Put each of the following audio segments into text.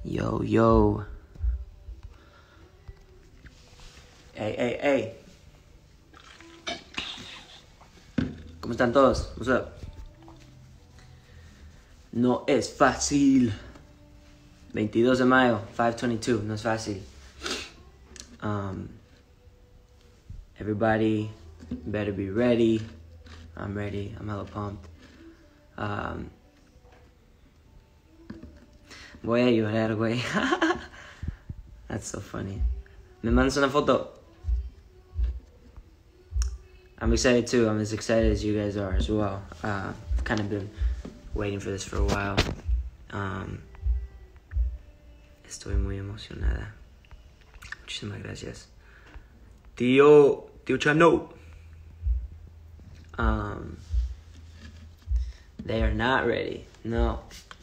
Yo, yo. Hey. ¿Cómo están todos? What's up? No es fácil. 22 de mayo, 5:22. No es fácil. Everybody better be ready. I'm ready. I'm hella pumped. Voy a llorar, güey. That's so funny. Me mandas una foto. I'm excited too. I'm as excited as you guys are as well. I've kind of been waiting for this for a while. Estoy muy emocionada. Muchísimas gracias. Tío Chano. They are not ready. No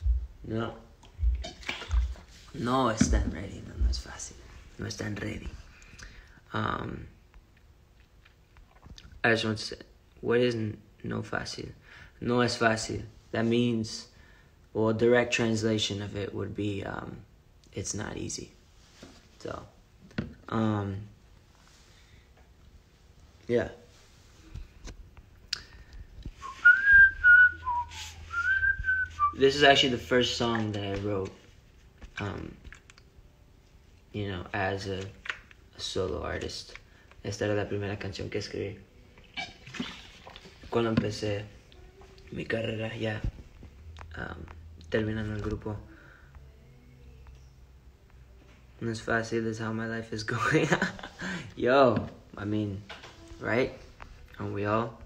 están ready. No es fácil. No están ready. I just want to say, what is no fácil? No es fácil. That means, well, a direct translation of it would be, it's not easy. So, yeah. This is actually the first song that I wrote, as a solo artist. Esta era la primera canción que escribí cuando empecé mi carrera ya, terminando el grupo. No es fácil, is how my life is going. Yo, I mean, right? Aren't we all?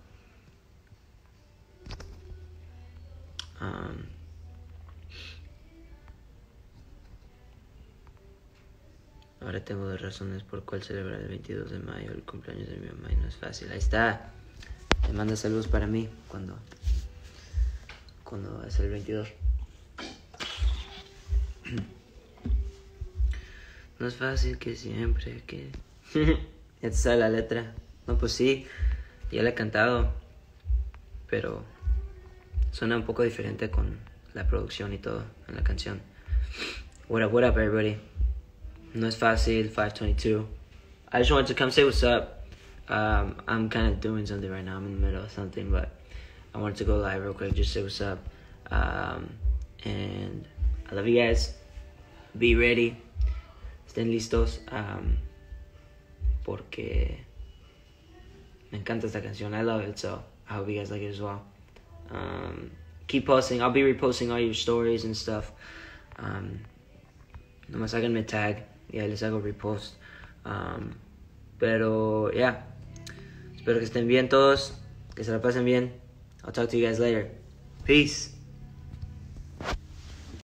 Ahora tengo dos razones por cuál celebrar el 22 de mayo, el cumpleaños de mi mamá, y no es fácil. Ahí está. Te manda saludos para mí cuando es el 22. No es fácil que siempre que... Ya te sabe la letra. No, pues sí, ya la he cantado, pero suena un poco diferente con la producción y todo en la canción. What up, everybody? No es fácil, 5:22. I just wanted to come say what's up. I'm kind of doing something right now. I'm in the middle of something, but I wanted to go live real quick, just say what's up. And I love you guys. Be ready. Estén listos. Porque me encanta esta canción. I love it, so I hope you guys like it as well. Keep posting. I'll be reposting all your stories and stuff. Nomás háganme tag. Ya les hago repost. Pero, yeah. Espero que estén bien todos. Que se la pasen bien. I'll talk to you guys later. Peace.